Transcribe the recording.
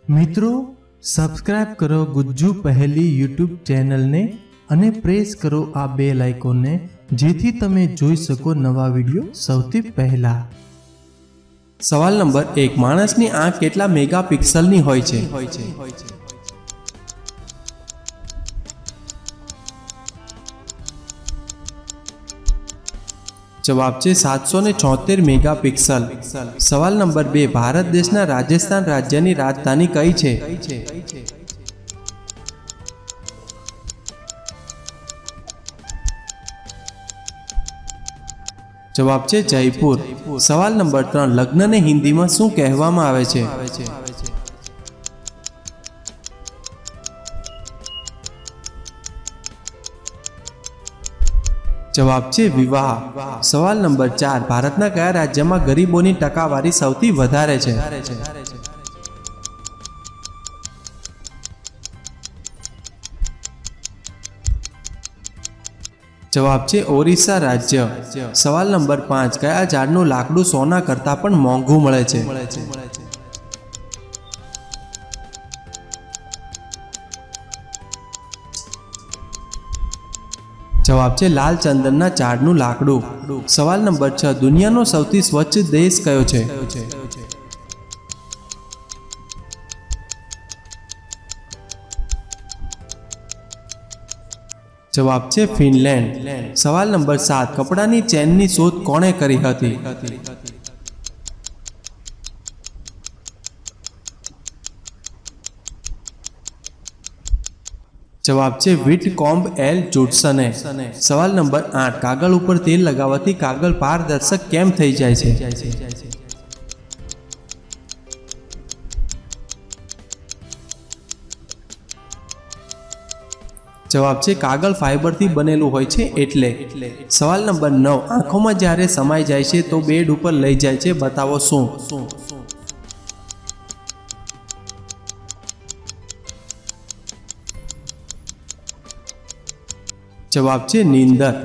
મિત્રો સબસ્ક્રાઇબ કરો ગુજ્જુ પહેલી યુટ્યુબ ચેનલને અને પ્રેસ કરો આ બેલ આઇકોનને જેથી તમે જોઈ શકો નવા વિડિયો સૌથી પહેલા। सवाल नंबर 1 माणसनी आंख केटला मेगापिक्सलनी होय छे? जवाब छे 774 मेगापिक्सल। सवाल नंबर 2 भारत देशना राजस्थान राज्यनी राजधानी कई छे? जवाब छे जयपुर। सवाल नंबर 3 लग्न ने हिंदी में शुं कहेवामां आवे छे? जवाब छे विवाह। सवाल नंबर 4 भारतना कया राज्यमां गरीबोनी टकावारी सौथी वधारे छे? जवाब छे ओडिशा राज्य। सवाल नंबर 5 कया झाड़नुं लाकड़ुं सोना करता पण मोंघुं मळे छे? जवाब छे लाल चंदनना झाड़नुं लाकड़ुं। सवाल नंबर 6 दुनियानो सौथी स्वच्छ देश कयो छे? जवाब छे फिनलैंड। सवाल नंबर 7 कपड़ानी चेननी शोध कोणे करी हती? जवाब छे व्हिटकॉम्ब एल जूडसने। सवाल नंबर 8 कागळ उपर तेल लगाववाथी कागळ पारदर्शक केम थई जाय छे? जवाब छे कागळ फाइबर थी बनेलुं होय छे एटले। सवाल नंबर 9 आंखोमां ज्यारे समाई जाय छे तो बेड उपर लई जाय छे, बतावो शुं? जवाब छे नींदर।